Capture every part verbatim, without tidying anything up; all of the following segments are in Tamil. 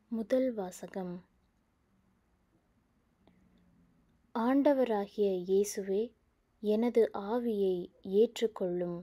முதல் வாசகம். ஆண்டவராகிய இயேசுவே, எனது ஆவியை ஏற்றுக்கொள்ளும்.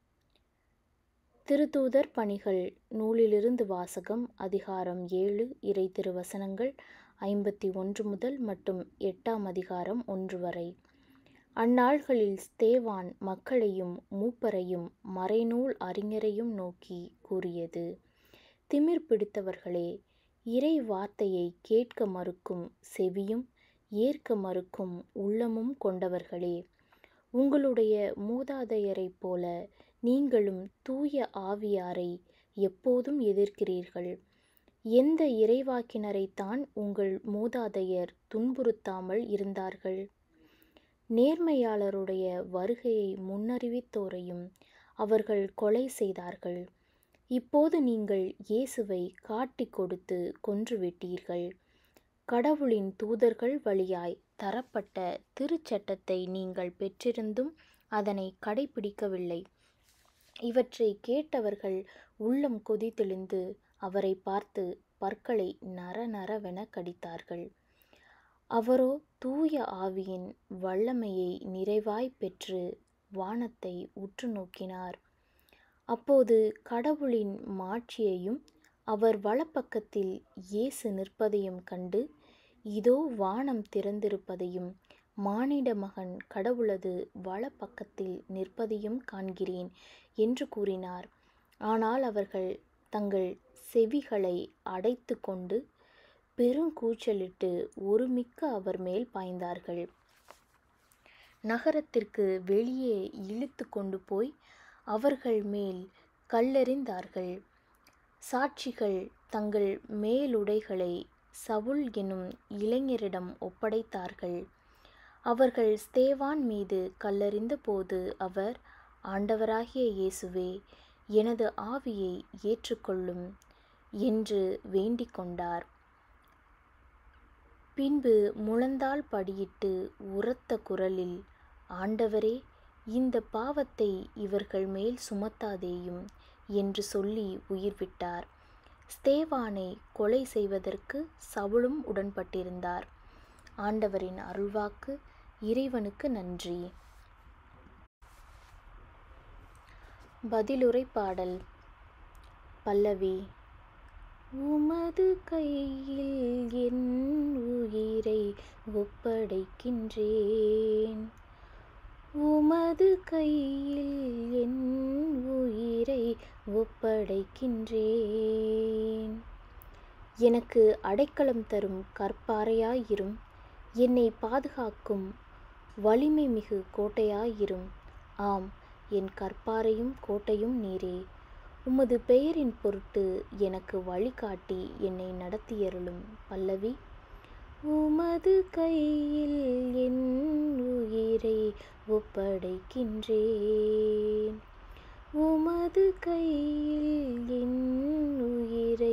திருத்தூதர் பணிகள் நூலிலிருந்து வாசகம். அதிகாரம் ஏழு. இறை திருவசனங்கள் ஐம்பத்தி ஒன்று முதல் மற்றும் எட்டாம் அதிகாரம் ஒன்று வரை. அந்நாள்களில் ஸ்தேவான் மக்களையும் மூப்பரையும் மறைநூல் அறிஞரையும் நோக்கி கூறியது: திமிர் பிடித்தவர்களே, இறை வார்த்தையை கேட்க மறுக்கும் செவியும் ஏற்க மறுக்கும் உள்ளமும் கொண்டவர்களே, உங்களுடைய மூதாதையரைப் போல நீங்களும் தூய ஆவியாரை எப்போதும் எதிர்க்கிறீர்கள். எந்த இறைவாக்கினரைத்தான் உங்கள் மூதாதையர் துன்புறுத்தாமல் இருந்தார்கள்? நேர்மையாளருடைய வருகையை முன்னறிவித்தோரையும் அவர்கள் கொலை செய்தார்கள். இப்போது நீங்கள் இயேசுவை காட்டிக் கொடுத்து கொன்றுவிட்டீர்கள். கடவுளின் தூதர்கள் வழியாய் தரப்பட்ட திருச்சட்டத்தை நீங்கள் பெற்றிருந்தும் அதனை கடைப்பிடிக்கவில்லை. இவற்றை கேட்டவர்கள் உள்ளம் கொதித்தெழுந்து அவரை பார்த்து பற்களை நர நரவென கடித்தார்கள். அவரோ தூய ஆவியின் வல்லமையை நிறைவாய் பெற்று வானத்தை உற்று நோக்கினார். அப்போது கடவுளின் மாட்சியையும் அவர் வலப்பக்கத்தில் இயேசு நிற்பதையும் கண்டு, இதோ வானம் திறந்திருப்பதையும் மானிட மகன் கடவுளது வலப்பக்கத்தில் நிற்பதையும் காண்கிறேன் என்று கூறினார். ஆனால் அவர்கள் தங்கள் செவிகளை அடைத்து கொண்டு பெருங்கூச்சலிட்டு ஒருமிக்க அவர் மேல் பாய்ந்தார்கள். நகரத்திற்கு வெளியே இழுத்து கொண்டு போய் அவர்கள் மேல் கல்லெறிந்தார்கள். சாட்சிகள் தங்கள் மேலுடைகளை சவுல் எனும் இளைஞரிடம் ஒப்படைத்தார்கள். அவர்கள் ஸ்தேவான் மீது கல்லெறிந்த போது அவர், ஆண்டவராகிய இயேசுவே, எனது ஆவியை ஏற்றுக்கொள்ளும் என்று வேண்டிக் கொண்டார். பின்பு முழந்தாள் படியிட்டு உரத்த குரலில், ஆண்டவரே, இந்த பாவத்தை இவர்கள் மேல் சுமத்தாதேயும் என்று சொல்லி உயிர் விட்டார். ஸ்தேவானை கொலை செய்வதற்கு சவுலும் உடன்பட்டிருந்தார். ஆண்டவரின் அருள்வாக்கு. இறைவனுக்கு நன்றி. பதிலுரை பாடல். பல்லவி. உமது கையில் என் உயிரை ஒப்படைக்கின்றேன். உமது கையில் என் உயிரை ஒப்படைக்கின்றேன். எனக்கு அடைக்கலம் தரும் கற்பாறையாயிரும். என்னை பாதுகாக்கும் வலிமை மிகு கோட்டையாயிரும். ஆம், என் கற்பாறையும் கோட்டையும் நீரே. உமது பெயரின் பொருட்டு எனக்கு வழிகாட்டி என்னை நடத்தியருளும். பல்லவி. உமது கையில் என் உயிரை ஒப்படைக்கின்றேன். உமது கையில் என் உயிரை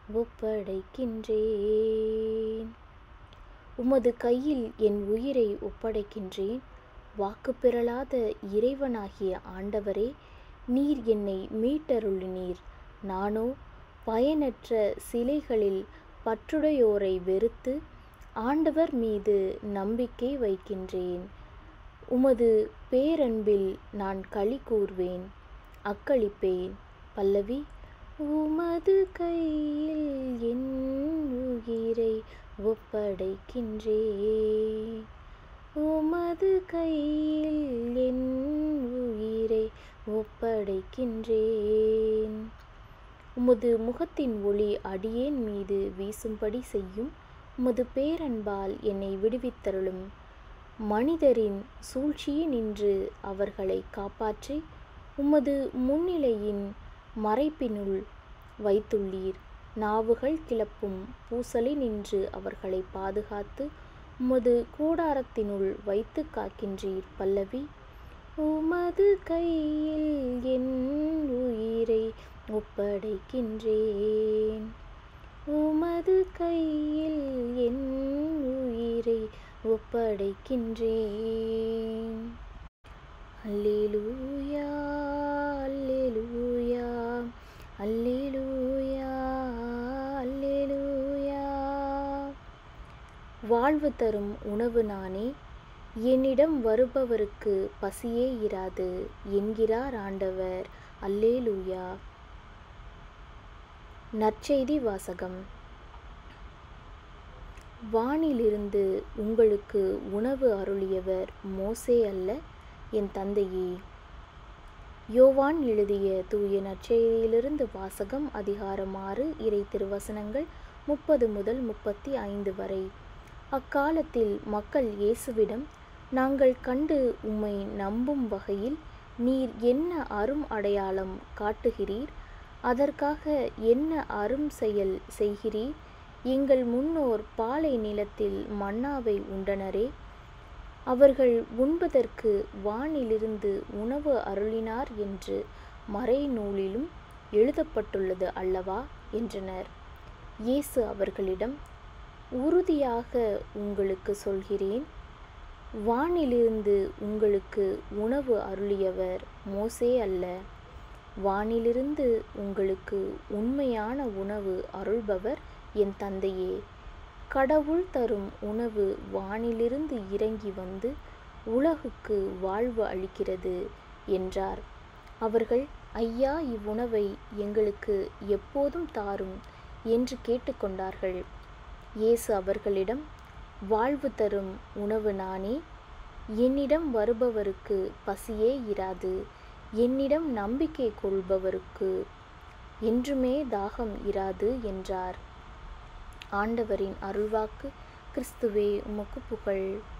ஒப்படைக்கின்றேன். உமது கையில் என் உயிரை ஒப்படைக்கின்றேன். வாக்கு பெறலாத இறைவனாகிய ஆண்டவரே, நீர் என்னை மீட்டருளினீர். நானோ பயனற்ற சிலைகளில் பற்றுடையோரை வெறுத்து ஆண்டவர் மீது நம்பிக்கை வைக்கின்றேன். உமது பேரன்பில் நான் களி கூர்வேன், அக்களிப்பேன். பல்லவி. உமது கையில் என் உயிரை ஒப்படைக்கின்றேன். உமது கையில் என் உயிரை ஒப்படைக்கின்றேன். உமது முகத்தின் ஒளி அடியேன் மீது வீசும்படி செய்யும். உமது பேரன்பால் என்னை விடுவித்தருளும். மனிதரின் சூழ்ச்சியினின்று அவர்களை காப்பாற்றி உமது முன்னிலையின் மறைப்பினுள் வைத்துள்ளீர். நாவுகள் கிளப்பும் பூசலினின்று அவர்களை பாதுகாத்து உமது கூடாரத்தினுள் வைத்து காக்கின்றீர். பல்லவி. உமது கையில் என் உயிரை ஒப்படைக்கின்றேன். உமது கையில் என் உயிரை ஒப்படைக்கின்றேன். அல்லேலூயா, அல்லேலூயா, அல்லேலூயா, அல்லேலூயா. வாழ்வு தரும் உணவு நானே, என்னிடம் வருபவருக்கு பசியே இராது என்கிறார் ஆண்டவர். அல்லேலூயா. நற்செய்தி வாசகம். வானிலிருந்து உங்களுக்கு உணவு அருளியவர் மோசே அல்ல, என் தந்தையே. யோவான் எழுதிய தூய நற்செய்தியிலிருந்து வாசகம். அதிகாரம் ஆறு, இறை திருவசனங்கள் முப்பது முதல் முப்பத்தி ஐந்து வரை. அக்காலத்தில் மக்கள் இயேசுவிடம், நாங்கள் கண்டு உம்மை நம்பும் வகையில் நீர் என்ன அரும் அடையாளம் காட்டுகிறீர்? அதற்காக என்ன அரும் செயல் செய்கிறீர்? எங்கள் முன்னோர் பாலை நிலத்தில் மன்னாவை உண்டனரே, அவர்கள் உண்பதற்கு வானிலிருந்து உணவு அருளினார் என்று மறைநூலிலும் எழுதப்பட்டுள்ளது அல்லவா என்றனர். இயேசு அவர்களிடம், உறுதியாக உங்களுக்கு சொல்கிறேன், வானிலிருந்து உங்களுக்கு உணவு அருளியவர் மோசே அல்ல, வானிலிருந்து உங்களுக்கு உண்மையான உணவு அருள்பவர் என் தந்தையே. கடவுள் தரும் உணவு வானிலிருந்து இறங்கி வந்து உலகுக்கு வாழ்வு அளிக்கிறது என்றார். அவர்கள், ஐயா, இவ்வுணவை எங்களுக்கு எப்போதும் தாரும் என்று கேட்டுக்கொண்டார்கள். இயேசு அவர்களிடம், வாழ்வு தரும் உணவு நானே, என்னிடம் வருபவருக்கு பசியே இராது, என்னிடம் நம்பிக்கை கொள்பவருக்கு என்றுமே தாகம் இராது என்றார். ஆண்டவரின் அருள்வாக்கு. கிறிஸ்துவே உமக்கு புகழ்.